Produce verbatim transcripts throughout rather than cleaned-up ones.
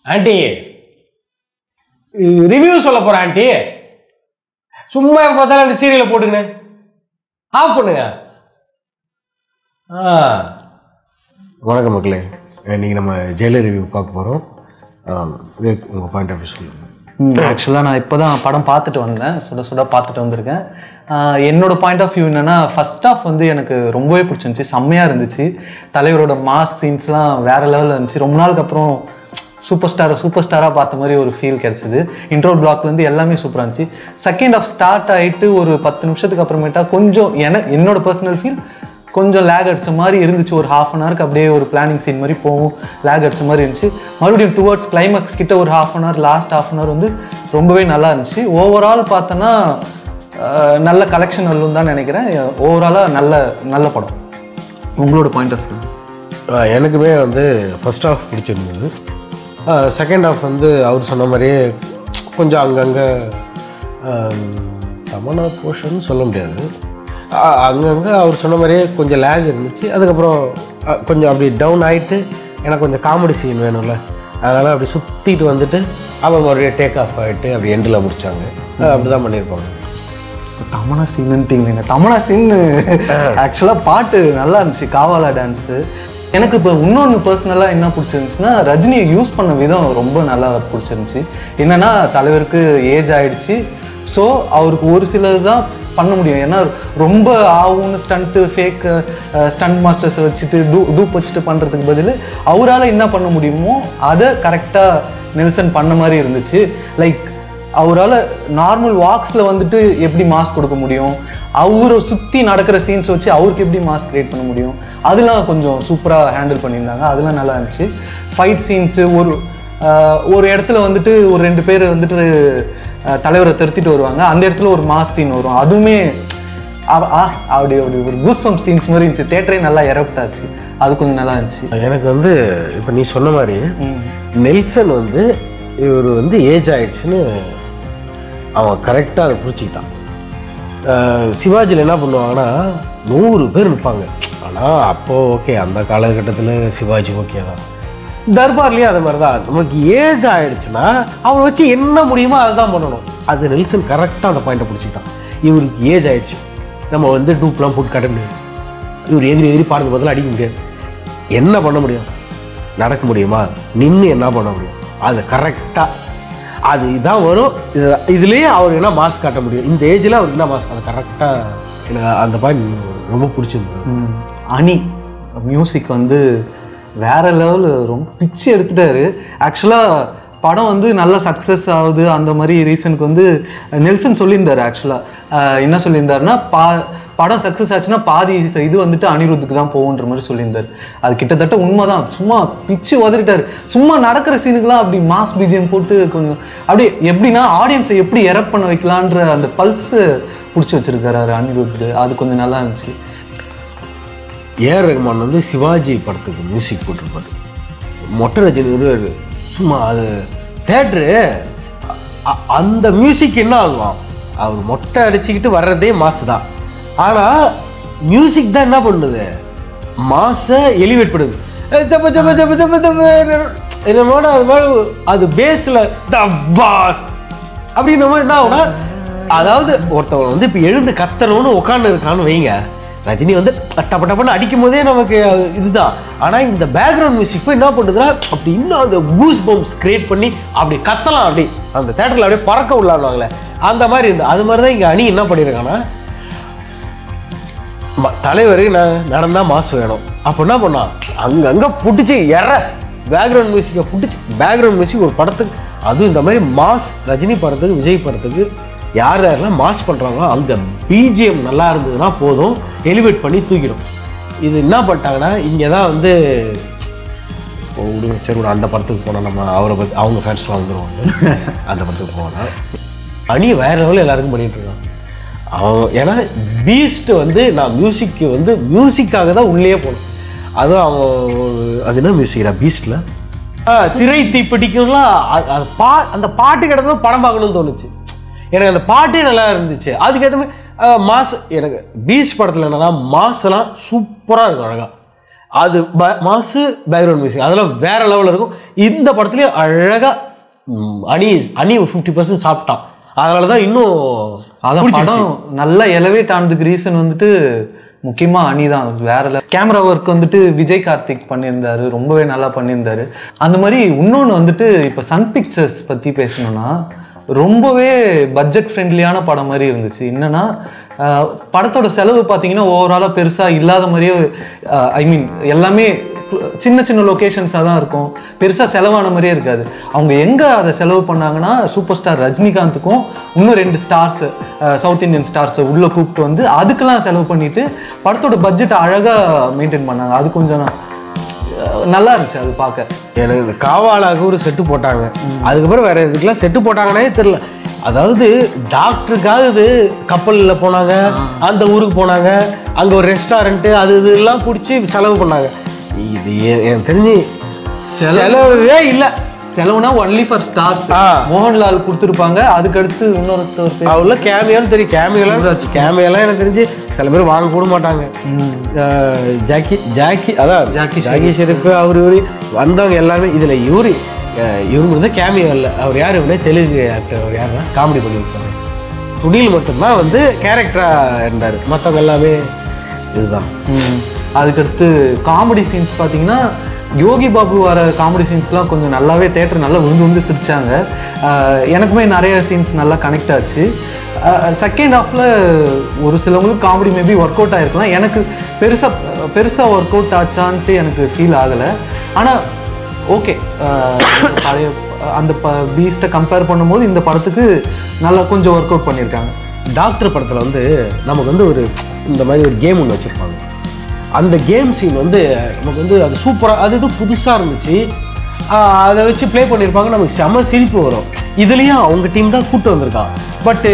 Aunty review சொல்ல போற aunty. சும்மா பார்த்தாலும் அந்த சீரியலை போட்டுங்க ஆஃப் பண்ணுங்க. ஆ வணக்கம் மக்களே, இன்னைக்கு நம்ம ஜெயிலர் ரிவ்யூ பார்க்க போகிறோம். உங்கள் பாயிண்ட் ஆஃப் வியூ சொல்லுங்கள். ஆக்சுவலாக நான் இப்போ தான் படம் பார்த்துட்டு வந்தேன், சுட சுட பார்த்துட்டு வந்திருக்கேன். என்னோட பாயிண்ட் ஆஃப் வியூ என்னென்னா, ஃபர்ஸ்ட் ஆஃப் வந்து எனக்கு ரொம்பவே பிடிச்சிருந்துச்சி, செம்மையாக இருந்துச்சு. தலைவரோட மாஸ் சீன்ஸ்லாம் வேறு லெவலில் இருந்துச்சு. ரொம்ப நாளுக்கு அப்புறம் சூப்பர் ஸ்டார் சூப்பர் ஸ்டாராக பார்த்த மாதிரி ஒரு ஃபீல் கிடச்சிது. இன்ட்ரோ பிளாக்லேருந்து எல்லாமே சூப்பராக இருந்துச்சு. செகண்ட் ஆஃப் ஸ்டார்ட் ஆகிட்டு ஒரு பத்து நிமிஷத்துக்கு அப்புறமேட்டா கொஞ்சம் என என்னோட பர்சனல் ஃபீல் கொஞ்சம் லேக் அடிச்ச மாதிரி இருந்துச்சு. ஒரு ஹாஃப் அன் ஹவருக்கு அப்படியே ஒரு பிளானிங் சீன் மாதிரி போகும், லேக் அடிச்ச மாதிரி இருந்துச்சு. மறுபடியும் டுவர்ட்ஸ் கிளைமேக்ஸ் கிட்ட ஒரு half an hour, last half an hour வந்து ரொம்பவே நல்லா இருந்துச்சு. ஓவரால் பார்த்தோன்னா நல்ல கலெக்ஷன் வரலும் தான் நினைக்கிறேன். ஓவராலாக நல்ல நல்ல படம். உங்களோட பாயிண்ட் ஆஃப் வியூ? எனக்குமே வந்து ஃபர்ஸ்ட் ஹாஃப் பிடிச்சிருந்தது. செகண்ட் ஹாஃப் வந்து அவர் சொன்ன மாதிரியே கொஞ்சம் அங்கங்கே தமனா போர்ஷன் சொல்ல முடியாது, அங்கங்கே அவர் சொன்ன மாதிரியே கொஞ்சம் லேக் இருந்துச்சு. அதுக்கப்புறம் கொஞ்சம் அப்படி டவுன் ஆகிட்டு எனக்கு கொஞ்சம் காமெடி சீன் வேணும்ல, அதனால் அப்படி சுற்றிட்டு வந்துட்டு அவங்க ஒரு டேக் ஆஃப் ஆகிட்டு அப்படி எண்டில் முடித்தாங்க. அப்படி தான் பண்ணியிருப்பாங்க. தமனா சீன்னுட்டிங்க. தமனா சீன் ஆக்சுவலாக பாட்டு நல்லா இருந்துச்சு, காவாலா டான்ஸு. எனக்கு இப்போ இன்னொன்று பர்சனலாக என்ன பிடிச்சிருந்துச்சுன்னா, ரஜினியை யூஸ் பண்ண விதம் ரொம்ப நல்லா பிடிச்சிருந்துச்சி. என்னென்னா, தலைவருக்கு ஏஜ் ஆகிடுச்சு, ஸோ அவருக்கு ஒரு சிலது தான் பண்ண முடியும். ஏன்னா ரொம்ப ஆகும்னு ஸ்டண்ட்டு ஃபேக் ஸ்டண்ட் மாஸ்டர்ஸை வச்சுட்டு டூ டூப் வச்சுட்டு பண்ணுறதுக்கு பதில் அவரால் என்ன பண்ண முடியுமோ அதை கரெக்டாக நெல்சன் பண்ண மாதிரி இருந்துச்சு. லைக் அவரால் நார்மல் வாக்ஸில் வந்துட்டு எப்படி மாஸ்க் கொடுக்க முடியும், அவரை சுற்றி நடக்கிற சீன்ஸ் வச்சு அவருக்கு எப்படி மாஸ்க் க்ரியேட் பண்ண முடியும், அதெல்லாம் கொஞ்சம் சூப்பராக ஹேண்டில் பண்ணியிருந்தாங்க. அதெல்லாம் நல்லா இருந்துச்சு. ஃபைட் சீன்ஸு ஒரு ஒரு இடத்துல வந்துட்டு ஒரு ரெண்டு பேர் வந்துட்டு தலைவரை திருத்திட்டு வருவாங்க, அந்த இடத்துல ஒரு மாஸ் சீன் வரும், அதுவுமே அப்படி அப்படி ஒரு கூஸ்பம்ப் சீன்ஸ் மாதிரி இருந்துச்சு. தேட்டரே நல்லா எரப்ட் ஆச்சு, அது கொஞ்சம் நல்லா இருந்துச்சு. எனக்கு வந்து இப்போ நீ சொன்ன மாதிரி நெல்சன் வந்து இவர் வந்து ஏஜ் ஆயிடுச்சுன்னு அவன் கரெக்டாக அதை பிடிச்சிக்கிட்டான். சிவாஜியில் என்ன பண்ணுவாங்கன்னா நூறு பேர் நிற்பாங்க. ஆனால் அப்போது ஓகே, அந்த காலகட்டத்தில் சிவாஜி ஓகே தான். தர்பார்லேயும் அதே மாதிரி தான், நமக்கு ஏஜ் ஆகிடுச்சுன்னா அவனை வச்சு என்ன முடியுமோ அதை தான் பண்ணணும். அது நெல்சன் கரெக்டாக அந்த பாயிண்ட்டை பிடிச்சிக்கிட்டான். இவருக்கு ஏஜ் ஆகிடுச்சு, நம்ம வந்து டூப்லாம் போட்டு கட்ட முடியாது, இவர் எதிரி எதிரி பாடுறது பதில் அடிக்க முடியாது. என்ன பண்ண முடியும்? நடக்க முடியுமா? நின்று என்ன பண்ண முடியும்? அது கரெக்டாக அது இதான் வரும். இது இதுலேயே அவர் என்ன மாஸ்க் காட்ட முடியும், இந்த ஏஜில் அவர் என்ன மாஸ்க், அது கரெக்டாக எனக்கு அந்த பாயிண்ட் ரொம்ப பிடிச்சிருந்தது. அனி மியூசிக் வந்து வேற லெவலு, ரொம்ப பிச்சு எடுத்துட்டாரு. ஆக்சுவலாக படம் வந்து நல்ல சக்ஸஸ் ஆகுது அந்த மாதிரி ரீசனுக்கு வந்து நெல்சன் சொல்லியிருந்தார். ஆக்சுவலாக என்ன சொல்லியிருந்தாருன்னா, பா படம் சக்ஸஸ் ஆச்சுன்னா பாதி இது வந்துட்டு அனிருத்துக்கு தான் போகுன்ற மாதிரி சொல்லியிருந்தார். அது கிட்டத்தட்ட உண்மை தான். சும்மா பிச்சு உதறிட்டார். சும்மா நடக்கிற சீனுக்கெலாம் அப்படி மாஸ் பிஜிஎம் போட்டு கொஞ்சம் அப்படி எப்படின்னா ஆடியன்ஸை எப்படி எரப் பண்ண வைக்கலான்ற அந்த பல்ஸு பிடிச்சி வச்சுருக்காரு அனிருத். அது கொஞ்சம் நல்லா இருந்துச்சு. ஏஆர் ரஹ்மான் வந்து சிவாஜி படத்துக்கு மியூசிக் போட்டிருப்பாரு. மொட்டை ரஜினி சும்மா அது தேட்ரு அந்த மியூசிக் என்ன ஆகுவான், அவர் மொட்டை அடிச்சுக்கிட்டு வர்றதே மாசு தான். ஆனால் மியூசிக் தான் என்ன பண்ணுது, மாசை எலிவேட் பண்ணுது. ஜப்ப ஜப்ப ஜப்ப ஜப்ப ஜப்ப என்னமோட அது மாதிரி அது பேஸில் பாஸ் அப்படின்ற மாதிரி என்ன ஆகுனா, அதாவது ஒருத்தவங்க வந்து இப்போ எழுந்து கத்தணும்னு உட்காந்து இருக்கான்னு வைங்க, ரஜினி வந்து டப்ப டப்பன்னு அடிக்கும் போதே நமக்கு இதுதான். ஆனால் இந்த பேக்ரவுண்ட் மியூசிக் போய் என்ன பண்ணுதுன்னா அப்படி இன்னும் அந்த கூஸ் பம்ப்ஸ் கிரியேட் பண்ணி அப்படி கத்தலாம், அப்படி அந்த தேட்டரில் அப்படியே பறக்க விளாடுவாங்களே அந்த மாதிரி இருந்து. அது மாதிரி தான் இங்கே அணி என்ன பண்ணியிருக்காங்கன்னா, தலைவர் நடந்தா மாசு வேணும், அப்போ என்ன பண்ணா அங்கங்கே புட்டிச்சு எற பேக்ரவுண்ட் மியூசிக்கை புட்டிச்சு. பேக்ரவுண்ட் மியூசிக் ஒரு படத்துக்கு, அதுவும் இந்த மாதிரி மாஸ் ரஜினி படத்துக்கு விஜய் படத்துக்கு யார் யாரெல்லாம் மாஸ் பண்ணுறாங்களோ அந்த பிஜிஎம் நல்லா இருந்ததுன்னா போதும், எலிவேட் பண்ணி தூக்கிடும். இது என்ன பண்ணிட்டாங்கன்னா, இங்கே தான் வந்து சரி கூட அந்த படத்துக்கு போனால் நம்ம அவரை பற்றி அவங்க ஃபேன்ஸ்லாம் வந்துடுவாங்க. அந்த படத்துக்கு போனால் அணி வேறு லெவலில் எல்லாருக்கும் பண்ணிகிட்டு இருக்கான் அவன். ஏன்னா பீஸ்ட்டு வந்து நான் மியூசிக்கு வந்து மியூசிக்காக தான் உள்ளே போகணும். அதுவும் அவன் அது என்ன மியூசிக்டா பீஸ்டில் திரை தீப்பிடிக்கும்லாம் அது பா அந்த பாட்டு கிடந்தா படம் பார்க்கணும்னு தோணுச்சு எனக்கு. அந்த பாட்டே நல்லா இருந்துச்சு. அதுக்கேற்ற மாதிரி மாஸ் எனக்கு பீஸ் படத்தில் என்னன்னா மாஸ்லாம் சூப்பராக இருக்கும். அழகாக அது மாசு பேக்ரவுண்ட் மியூசிக் அதெல்லாம் வேற லெவலில் இருக்கும். இந்த படத்துலேயும் அழகாக அணி அணி ஃபிஃப்டி பர்சன்ட் சாப்பிட்டான். அதனால தான் இன்னும் அதான் படம் நல்லா எலவேட் ஆனதுக்கு ரீசன் வந்துட்டு முக்கியமாக அணி தான். வேற கேமரா ஒர்க் வந்துட்டு விஜய் கார்த்திக் பண்ணியிருந்தாரு, ரொம்பவே நல்லா பண்ணியிருந்தாரு. அந்த மாதிரி இன்னொன்று வந்துட்டு இப்போ சன் பிக்சர்ஸ் பற்றி பேசணும்னா ரொம்பவே பட்ஜெட் ஃப்ரெண்ட்லியான படம் மாதிரி இருந்துச்சு. என்னன்னா படத்தோட செலவு பார்த்தீங்கன்னா ஓவராலாக பெருசாக இல்லாத மாதிரியே, ஐ மீன் எல்லாமே சின்ன சின்ன லொக்கேஷன்ஸாக தான் இருக்கும், பெருசாக செலவான மாதிரியே இருக்காது. அவங்க எங்கே அதை செலவு பண்ணாங்கன்னா சூப்பர் ஸ்டார் ரஜினிகாந்துக்கும் இன்னும் ரெண்டு ஸ்டார்ஸ் சவுத் இந்தியன் ஸ்டார்ஸை உள்ளே கூப்பிட்டு வந்து அதுக்கெல்லாம் செலவு பண்ணிட்டு படத்தோட பட்ஜெட்டை அழகாக மெயின்டைன் பண்ணாங்க. அது கொஞ்சம் நல்லா இருந்துச்சு அது பார்க்க. எனக்கு இந்த காவாலாக ஒரு செட்டு போட்டாங்க, அதுக்கப்புறம் வேற இதுக்கெல்லாம் செட்டு போட்டாங்கன்னே தெரியல. அதாவது டாக்டருக்காக இது கப்பலில் போனாங்க, அந்த ஊருக்கு போனாங்க, அங்கே ஒரு ரெஸ்டாரண்ட்டு அது இதெல்லாம் பிடிச்சி செலவு பண்ணாங்க. இது எனக்கு தெரிஞ்சு செலவே இல்லை. செலவுனா ஒன்லி ஃபார் ஸ்டார்ஸ். மோகன்லால் கொடுத்துருப்பாங்க, அதுக்கடுத்து இன்னொருத்தர் அவ்வளோ கேமியான்னு தெரியும். கேமியெல்லாம் கேமியெல்லாம் எனக்கு தெரிஞ்சு சில பேர் வாங்க கூட மாட்டாங்க. ஜாக்கி ஜாக்கி அதான் ஜாக்கி ஜாக்கி ஷெரீஃப் அவர் இவரு வந்தவங்க எல்லாருமே இதில் இவரு இவங்க வந்து கேமியோ இல்லை. அவர் யார் அப்படியே தெலுங்கு ஆக்டர், அவர் யாருன்னா காமெடி பண்ணியிருப்பாங்க. சுனில் மட்டும்தான் வந்து கேரக்டராக இருந்தார், மற்றவங்க எல்லாமே இதுதான். அதுக்கடுத்து காமெடி சீன்ஸ் பார்த்தீங்கன்னா யோகி பாபு வர காமெடி சீன்ஸ்லாம் கொஞ்சம் நல்லாவே தேட்டர் நல்லா விழுந்து விழுந்து சிரிச்சாங்க. எனக்குமே நிறைய சீன்ஸ் நல்லா கனெக்ட் ஆச்சு. செகண்ட் ஹாஃபில் ஒரு சிலவங்களுக்கு காமெடி மேபி ஒர்க் அவுட் ஆகிருக்கலாம். எனக்கு பெருசாக பெருசாக ஒர்க் அவுட் ஆச்சான்ட்டு எனக்கு ஃபீல் ஆகலை. ஆனால் ஓகே, பழைய அந்த ப பீஸ்ட்டை கம்பேர் பண்ணும்போது இந்த படத்துக்கு நல்லா கொஞ்சம் ஒர்க் அவுட் பண்ணியிருக்காங்க. டாக்டர் படத்தில் வந்து நமக்கு வந்து ஒரு இந்த மாதிரி ஒரு கேம் ஒன்று வச்சுருப்பாங்க. அந்த கேம் சீன் வந்து நமக்கு வந்து அது சூப்பராக, அது இது புதுசாக இருந்துச்சு. அதை வச்சு ப்ளே பண்ணியிருப்பாங்க, நமக்கு செம சிரிப்பு வரும். இதுலேயும் அவங்க டீம் தான் கூப்பிட்டு வந்திருக்கான். பட்டு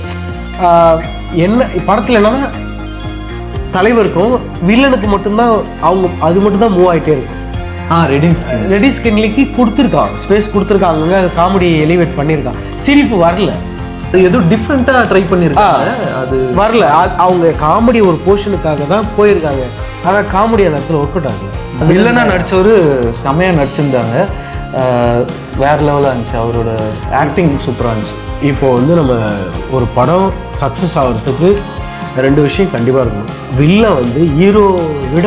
என்ன படத்தில் என்னன்னா தலைவருக்கும் வில்லனுக்கு மட்டும்தான் அவங்க அது மட்டும்தான் மூவ் ஆகிட்டே இருக்கும். ஆ ரெடின் ஸ்கின் ரெடி ஸ்கின்லிக்கு கொடுத்துருக்கான், ஸ்பேஸ் கொடுத்துருக்காங்க, காமெடி எலிவேட் பண்ணியிருக்கான். சிரிப்பு வரல, ஏதோ டிஃப்ரெண்ட்டாக ட்ரை பண்ணியிருக்காங்க, அது வரல. அவங்க காமெடி ஒரு போர்ஷனுக்காக தான் போயிருக்காங்க, ஆனால் காமெடி அந்த இடத்துல ஒர்க் அவுட் ஆகல. வில்லனாக நடித்தவர் செமையாக நடிச்சிருந்தாங்க, வேற லெவலாக இருந்துச்சு, அவரோட ஆக்டிங் சூப்பராக இருந்துச்சு. இப்போது வந்து நம்ம ஒரு படம் சக்ஸஸ் ஆகிறதுக்கு ரெண்டு விஷயம் கண்டிப்பாக இருக்கணும். வில்லன் வந்து ஹீரோ விட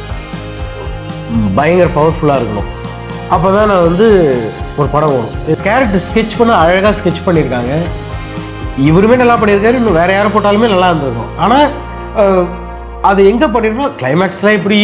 பயங்கர பவர்ஃபுல்லாக இருக்கணும். அப்போ தான் நான் வந்து ஒரு படம் வரும். கேரக்டர் ஸ்கெட்ச் பண்ண அழகாக ஸ்கெட்ச் பண்ணியிருக்காங்க. இவருமே நல்லா பண்ணியிருக்காரு, இன்னும் வேறு யாரை போட்டாலுமே நல்லா இருந்திருக்கும். ஆனால் அது எங்கே பண்ணிருக்கணும், கிளைமேக்ஸ்லாம் இப்படி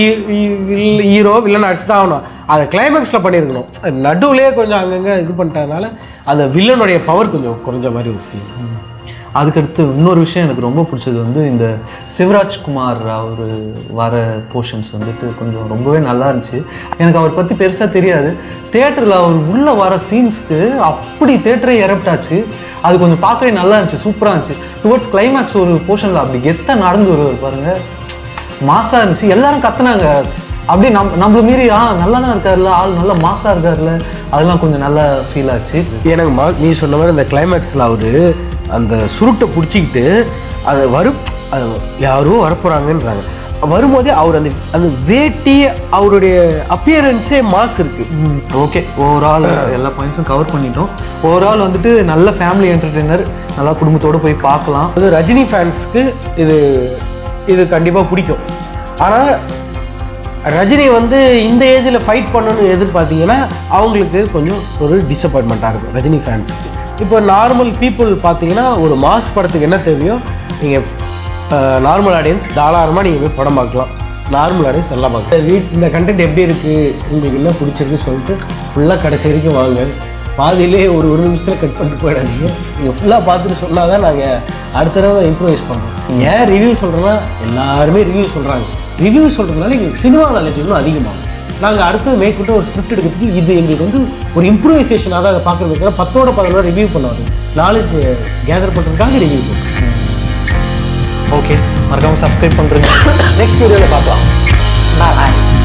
ஹீரோ வில்லன் அடிச்சு தான் ஆகணும், அதை கிளைமேக்ஸில் பண்ணியிருக்கணும். நடுவுலேயே கொஞ்சம் அங்கங்கே இது பண்ணிட்டதுனால அந்த வில்லனுடைய பவர் கொஞ்சம் குறைஞ்ச மாதிரி ஒரு ஃபீல். அதுக்கடுத்து இன்னொரு விஷயம் எனக்கு ரொம்ப பிடிச்சது வந்து இந்த சிவராஜ்குமார் அவர் வர போர்ஷன்ஸ் வந்துட்டு கொஞ்சம் ரொம்பவே நல்லா இருந்துச்சு. எனக்கு அவர் பற்றி பெருசாக தெரியாது. தேட்டரில் அவர் உள்ளே வர சீன்ஸ்க்கு அப்படி தேட்டரே எரப்டாச்சு. அது கொஞ்சம் பார்க்கவே நல்லா இருந்துச்சு, சூப்பராக இருந்துச்சு. டுவர்ட்ஸ் கிளைமேக்ஸ் ஒரு போர்ஷனில் அப்படி கெத்தாக நடந்து வருவார் பாருங்கள், மாசாக இருந்துச்சு. எல்லாரும் கத்துனாங்க அப்படியே நம் நம்மள மீறி ஆ நல்லா தான் இருக்காருல்ல, ஆள் நல்லா மாசாக இருக்காருல்ல, அதெல்லாம் கொஞ்சம் நல்லா ஃபீல் ஆச்சு எனக்கு. மா நீ சொன்ன மாதிரி அந்த கிளைமேக்ஸில் அவர் அந்த சுருட்டை பிடிச்சிக்கிட்டு அதை வரும், அது யாரோ வரப்போகிறாங்கன்றாங்க, வரும்போதே அவர் அந்த அந்த வேட்டி அவருடைய அப்பியரன்ஸே மாஸ் இருக்குது. ஓகே, ஓவரால் எல்லா பாயிண்ட்ஸும் கவர் பண்ணிட்டோம். ஓவரால் வந்துட்டு நல்ல ஃபேமிலி என்டர்டெய்னர், நல்லா குடும்பத்தோடு போய் பார்க்கலாம். அது ரஜினி ஃபேன்ஸ்க்கு இது இது கண்டிப்பாக பிடிக்கும். ஆனால் ரஜினி வந்து இந்த ஏஜில் ஃபைட் பண்ணணும்னு எதிர்பார்த்தீங்கன்னா அவங்களுக்கு கொஞ்சம் ஒரு டிசப்பாயின்மெண்ட்டாக இருக்கும் ரஜினி ஃபேன்ஸுக்கு. இப்போ நார்மல் பீப்புள் பார்த்தீங்கன்னா ஒரு மாஸ் படத்துக்கு என்ன தேவையோ நீங்கள் நார்மல் ஆடியன்ஸ் தாராளமாக நீங்கள் போய் படம் பார்க்கலாம், நார்மல் ஆடியன்ஸ் நல்லா பார்க்கலாம். வீட் இந்த கண்டென்ட் எப்படி இருக்குது, உங்களுக்கு என்ன பிடிச்சிருக்குன்னு சொல்லிட்டு ஃபுல்லாக கடைசி வரைக்கும் வாங்க. பாதியிலே ஒரு ஒரு நிமிஷத்தில் கட் பண்ணிட்டு போயிடாதீங்க. நீங்கள் ஃபுல்லாக பார்த்துட்டு சொன்னால் தான் நாங்கள் அடுத்த தடவை இம்ப்ரூவைஸ் பண்ணுறோம். ஏன் ரிவ்யூ சொல்கிறோன்னா எல்லாருமே ரிவ்யூ சொல்கிறாங்க, ரிவ்யூ சொல்கிறதுனால எங்களுக்கு சினிமா நாலேஜ் இன்னும் அதிகமாகும். நாங்கள் அடுத்தது மேற்கொண்டு ஒரு ஸ்கிரிப்ட் எடுக்கிறதுக்கு இது எங்களுக்கு வந்து ஒரு இம்ப்ரூவைசேஷனாக தான் அதை பார்க்குறதுக்காக பத்தோட பதினோட ரிவ்யூ பண்ணுவாங்க, நாலேஜ் கேதர் பண்ணுறதுக்காக ரிவ்யூ பண்ணுவோம். ஓகே, மறக்காமல் சப்ஸ்கிரைப் பண்ணுறேங்க. நெக்ஸ்ட் வீடியோவில் பார்க்கலாம். பாய்.